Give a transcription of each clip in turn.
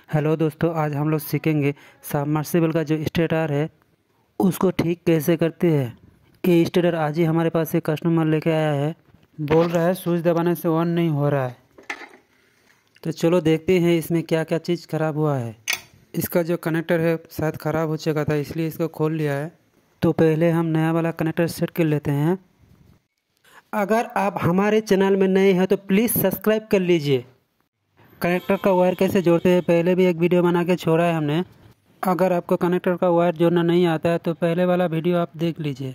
Hello दोस्तों, आज हम लोग सीखेंगे सबमर्सिबल का जो स्टार्टर है उसको ठीक कैसे करते हैं। ये स्टार्टर आज ही हमारे पास एक कस्टमर लेके आया है, बोल रहा है स्विच दबाने से ऑन नहीं हो रहा है। तो चलो देखते हैं इसमें क्या क्या चीज़ ख़राब हुआ है। इसका जो कनेक्टर है शायद ख़राब हो चुका था, इसलिए इसको खोल लिया है। तो पहले हम नया वाला कनेक्टर सेट कर लेते हैं। अगर आप हमारे चैनल में नए हैं तो प्लीज़ सब्सक्राइब कर लीजिए। कनेक्टर का वायर कैसे जोड़ते हैं पहले भी एक वीडियो बना के छोड़ा है हमने। अगर आपको कनेक्टर का वायर जोड़ना नहीं आता है तो पहले वाला वीडियो आप देख लीजिए।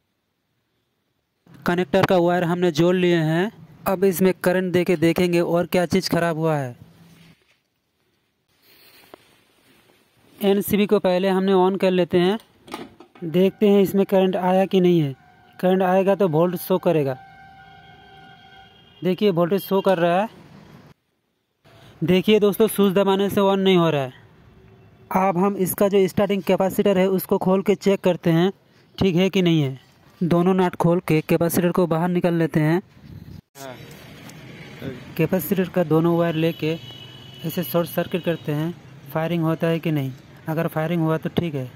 कनेक्टर का वायर हमने जोड़ लिए हैं। अब इसमें करंट दे के देखेंगे और क्या चीज़ ख़राब हुआ है। एनसीबी को पहले हमने ऑन कर लेते हैं, देखते हैं इसमें करंट आया कि नहीं है। करंट आएगा तो वोल्ट शो करेगा। देखिए वोल्टेज शो कर रहा है। देखिए दोस्तों, स्विच दबाने से ऑन नहीं हो रहा है। अब हम इसका जो स्टार्टिंग कैपेसिटर है उसको खोल के चेक करते हैं ठीक है कि नहीं है। दोनों नट खोल के कैपेसिटर को बाहर निकाल लेते हैं। कैपेसिटर का दोनों वायर लेके ऐसे शॉर्ट सर्किट करते हैं, फायरिंग होता है कि नहीं। अगर फायरिंग हुआ तो ठीक है।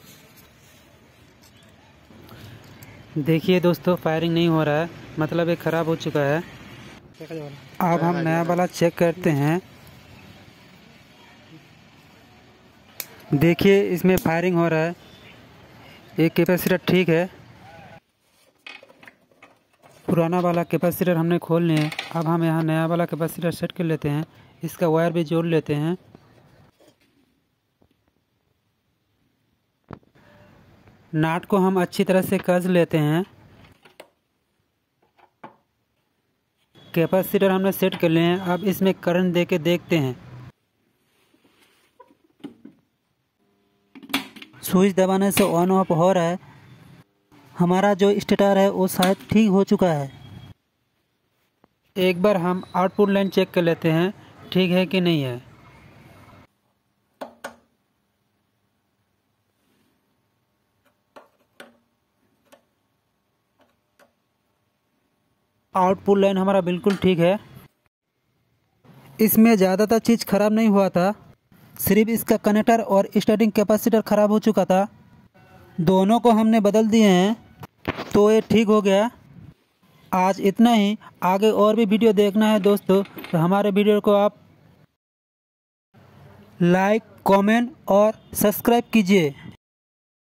देखिए दोस्तों, फायरिंग नहीं हो रहा है, मतलब ये ख़राब हो चुका है। अब हम नया वाला चेक करते हैं। देखिए इसमें फायरिंग हो रहा है। एक कैपेसिटर ठीक है। पुराना वाला कैपेसिटर हमने खोल लिए। अब हम यहाँ नया वाला कैपेसिटर सेट कर लेते हैं। इसका वायर भी जोड़ लेते हैं। नाट को हम अच्छी तरह से कस लेते हैं। कैपेसिटर हमने सेट कर लिए हैं। अब इसमें करंट दे के देखते हैं। स्विच दबाने से ऑन ऑफ हो रहा है। हमारा जो स्टार्टर है वो शायद ठीक हो चुका है। एक बार हम आउटपुट लाइन चेक कर लेते हैं ठीक है कि नहीं है। आउटपुट लाइन हमारा बिल्कुल ठीक है। इसमें ज़्यादातर चीज़ ख़राब नहीं हुआ था, सिर्फ इसका कनेक्टर और स्टार्टिंग कैपेसिटर ख़राब हो चुका था। दोनों को हमने बदल दिए हैं तो ये ठीक हो गया। आज इतना ही। आगे और भी वीडियो देखना है दोस्तों तो हमारे वीडियो को आप लाइक, कमेंट और सब्सक्राइब कीजिए।